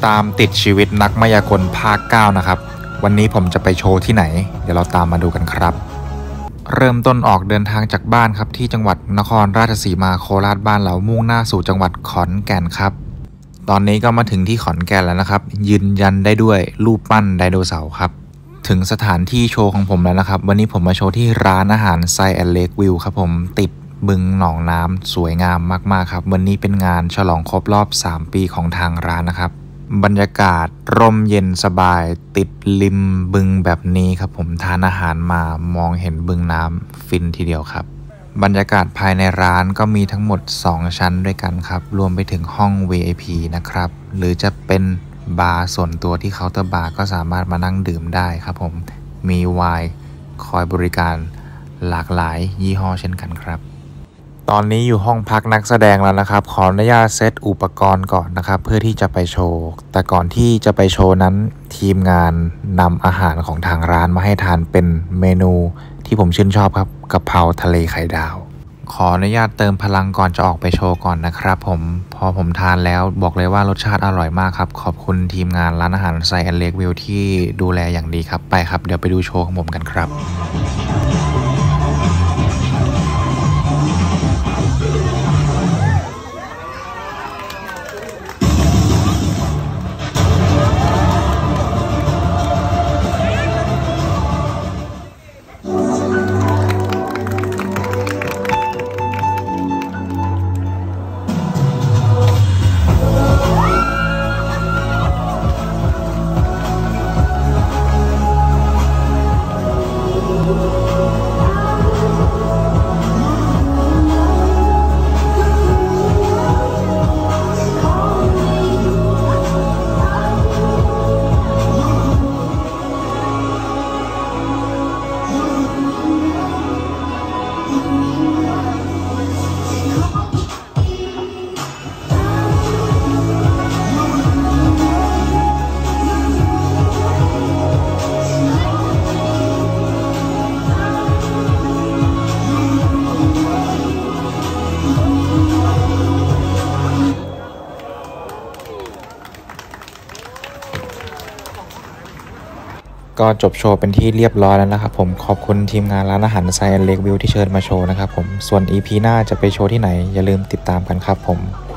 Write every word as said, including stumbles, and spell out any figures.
ตามติดชีวิตนักมายากลภาคเก้านะครับวันนี้ผมจะไปโชว์ที่ไหนเดี๋ยวเราตามมาดูกันครับเริ่มต้นออกเดินทางจากบ้านครับที่จังหวัดนครราชสีมาโคราชบ้านเรามุ่งหน้าสู่จังหวัดขอนแก่นครับตอนนี้ก็มาถึงที่ขอนแก่นแล้วนะครับยืนยันได้ด้วยรูปปั้นไดโนเสาร์ครับถึงสถานที่โชว์ของผมแล้วนะครับวันนี้ผมมาโชว์ที่ร้านอาหารไซแอนด์เลควิวครับผมติดบึงหนองน้ำสวยงามมากๆครับวันนี้เป็นงานฉลองครบรอบสามปีของทางร้านนะครับบรรยากาศร่มเย็นสบายติดริมบึงแบบนี้ครับผมทานอาหารมามองเห็นบึงน้ำฟินทีเดียวครับบรรยากาศภายในร้านก็มีทั้งหมดสองชั้นด้วยกันครับรวมไปถึงห้อง วี ไอ พี นะครับหรือจะเป็นบาร์ส่วนตัวที่เคาน์เตอร์บาร์ก็สามารถมานั่งดื่มได้ครับผมมีไวน์คอยบริการหลากหลายยี่ห้อเช่นกันครับตอนนี้อยู่ห้องพักนักแสดงแล้วนะครับขออนุญาตเซตอุปกรณ์ก่อนนะครับเพื่อที่จะไปโชว์แต่ก่อนที่จะไปโชว์นั้นทีมงานนำอาหารของทางร้านมาให้ทานเป็นเมนูที่ผมชื่นชอบครับกะเพราทะเลไข่ดาวขออนุญาตเติมพลังก่อนจะออกไปโชว์ก่อนนะครับผมพอผมทานแล้วบอกเลยว่ารสชาติอร่อยมากครับขอบคุณทีมงานร้านอาหารไซแอนด์เลควิวที่ดูแลอย่างดีครับไปครับเดี๋ยวไปดูโชว์ของผมกันครับก็จบโชว์เป็นที่เรียบร้อยแล้วนะครับผมขอบคุณทีมงานร้านอาหารไซแอนด์เลควิวที่เชิญมาโชว์นะครับผมส่วน อี พี หน้าจะไปโชว์ที่ไหนอย่าลืมติดตามกันครับผม